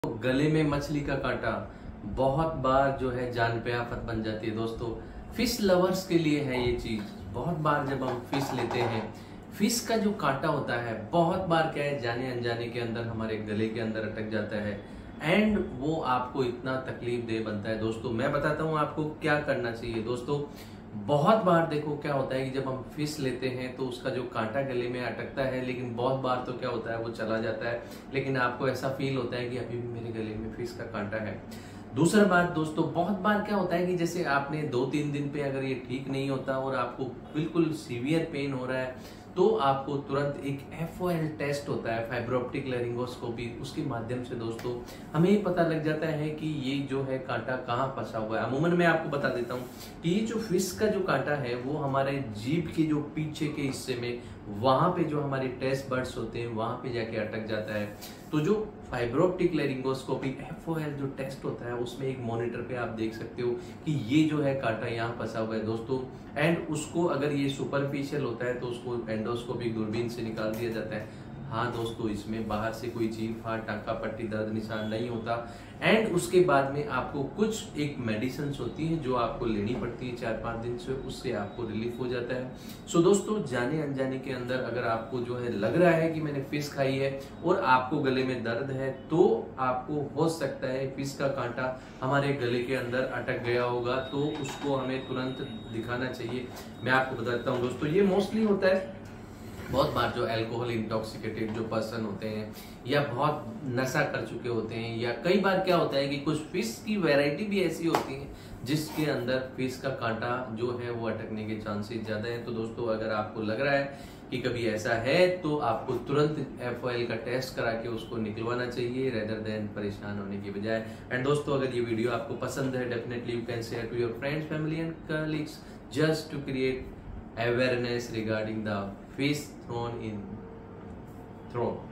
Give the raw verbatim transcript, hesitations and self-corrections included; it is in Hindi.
गले में मछली का कांटा बहुत बार जो है जान पे आफत बन जाती है दोस्तों। फिश लवर्स के लिए है ये चीज। बहुत बार जब हम फिश लेते हैं, फिश का जो कांटा होता है बहुत बार क्या है जाने अनजाने के अंदर हमारे गले के अंदर अटक जाता है एंड वो आपको इतना तकलीफ दे बनता है। दोस्तों मैं बताता हूँ आपको क्या करना चाहिए। दोस्तों बहुत बार देखो क्या होता है कि जब हम फिश लेते हैं तो उसका जो कांटा गले में अटकता है, लेकिन बहुत बार तो क्या होता है वो चला जाता है, लेकिन आपको ऐसा फील होता है कि अभी भी मेरे गले में फिश का कांटा है। दूसरा बात दोस्तों, बहुत बार क्या होता है कि जैसे आपने दो तीन दिन पे अगर ये ठीक नहीं होता और आपको बिल्कुल सीवियर पेन हो रहा है तो आपको तुरंत एक एफ ओ एल टेस्ट होता है, फाइब्रो ऑप्टिक लैरिंगोस्कोपी, उसके माध्यम से दोस्तों हमें ये पता लग जाता है कि ये जो है कांटा कहाँ फंसा हुआ है। अमूमन मैं आपको बता देता हूँ कि ये जो फिश का जो कांटा है वो हमारे जीभ के जो पीछे के हिस्से में, वहां पे जो हमारे टेस्ट बर्ड्स होते हैं वहां पे जाके अटक जाता है। तो जो fibro optic laryngoscopy F O L जो टेस्ट होता है उसमें एक मॉनिटर पे आप देख सकते हो कि ये जो है कांटा यहाँ फंसा हुआ है दोस्तों। एंड उसको अगर ये सुपरफिशियल होता है तो उसको एंडोस्कोपिक दूरबीन से निकाल दिया जाता है। हाँ दोस्तों, इसमें बाहर से कोई चीर फाड़, टांका पट्टी, दर्द निशान नहीं होता। एंड उसके बाद में आपको कुछ एक मेडिसिन होती है जो आपको लेनी पड़ती है चार पांच दिन से, उससे आपको रिलीफ हो जाता है। सो so, दोस्तों जाने अनजाने के अंदर अगर आपको जो है लग रहा है कि मैंने फिश खाई है और आपको गले में दर्द है तो आपको हो सकता है फिश का कांटा हमारे गले के अंदर अटक गया होगा, तो उसको हमें तुरंत दिखाना चाहिए। मैं आपको बताता हूँ दोस्तों, ये मोस्टली होता है बहुत बार जो अल्कोहल इंटॉक्सिकेटेड जो पर्सन होते हैं या बहुत नशा कर चुके होते हैं, या कई बार क्या होता है कि कुछ फिश की वैरायटी भी ऐसी होती है जिसके अंदर फिश का कांटा जो है वो अटकने के चांसेस ज्यादा हैं। तो दोस्तों अगर आपको लग रहा है कि कभी ऐसा है तो आपको तुरंत एफ ओ एल का टेस्ट करा के उसको निकलवाना चाहिए रेदर देन परेशान होने की बजाय। एंड दोस्तों अगर ये वीडियो आपको पसंद है definitely you can share to your friends, family and colleagues just to create awareness regarding the fish thrown in thrown